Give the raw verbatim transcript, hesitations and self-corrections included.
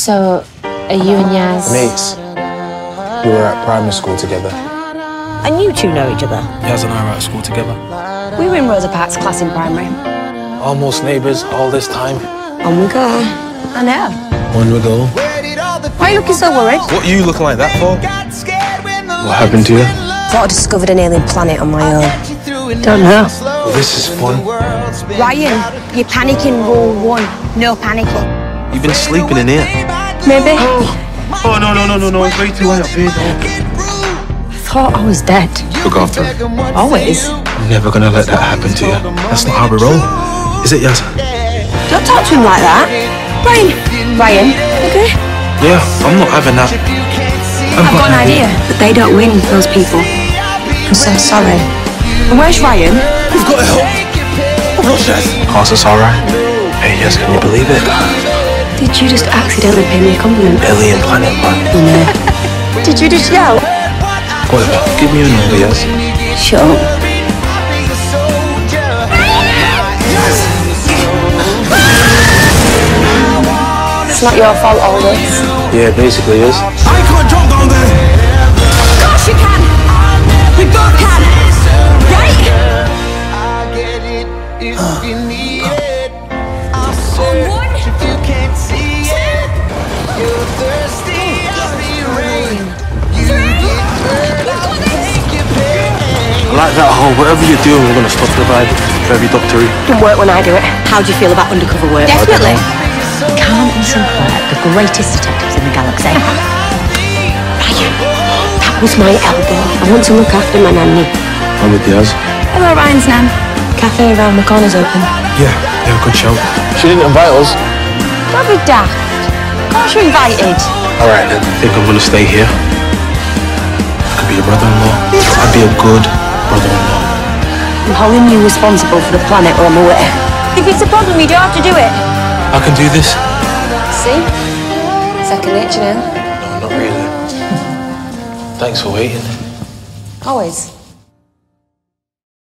So, are you and Yaz... Mates. We were at primary school together. And you two know each other? Yaz and I were at school together. We were in Rosa Parks' class in primary. Almost neighbours all this time. On we go. I know. On we go. Why are you looking so worried? What are you looking like that for? What happened to you? Thought I discovered an alien planet on my own. Don't know. Well, this is fun. Ryan, you're panicking rule one. No panicking. You've been sleeping in here. Maybe. Oh, oh no, no, no, no, no. It's way too late up here. I thought I was dead. Look after her. Always. I'm never gonna let that happen to you. That's not how we roll. Is it, Yaz? Don't talk to him like that. Ryan. Ryan, okay? Yeah, I'm not having that. I've, I've got an idea. But they don't win, those people. I'm so sorry. And where's Ryan? We've got to help. Process. Course, it's alright. Hey, Yaz, can you believe it? Did you just accidentally pay me a compliment? Alien planet, man. No. Did you just yell? Whatever. Give me a number, Yaz. Shut up. It's not your fault, all this. Yeah, it basically is. I can't jump down there! Of course you can! We both can! Right? I get it if you need it. I'll search if you can't see it. You're thirsty, I'll be rain. You get hurt, I'll take your pain. I like that whole, whatever you're doing, we're gonna stop the vibe. Very doctory. Doesn't work when I do it. How do you feel about undercover work? Definitely. Khan and Sinclair, the greatest detectives in the galaxy. Ryan, that was my elbow. I want to look after my nanny. I'm with Yaz. Hello, Ryan's nan. Cafe around the corner's open. Yeah, yeah, good shout. She didn't invite us. Don't be daft. Of course you're invited. Alright then, I think I'm gonna stay here. I could be a brother-in-law. I'd be a good brother-in-law. I'm holding you responsible for the planet or I'm away. If it's a problem, you don't have to do it. I can do this. See? Second nature now. No, not really. Thanks for waiting. Always.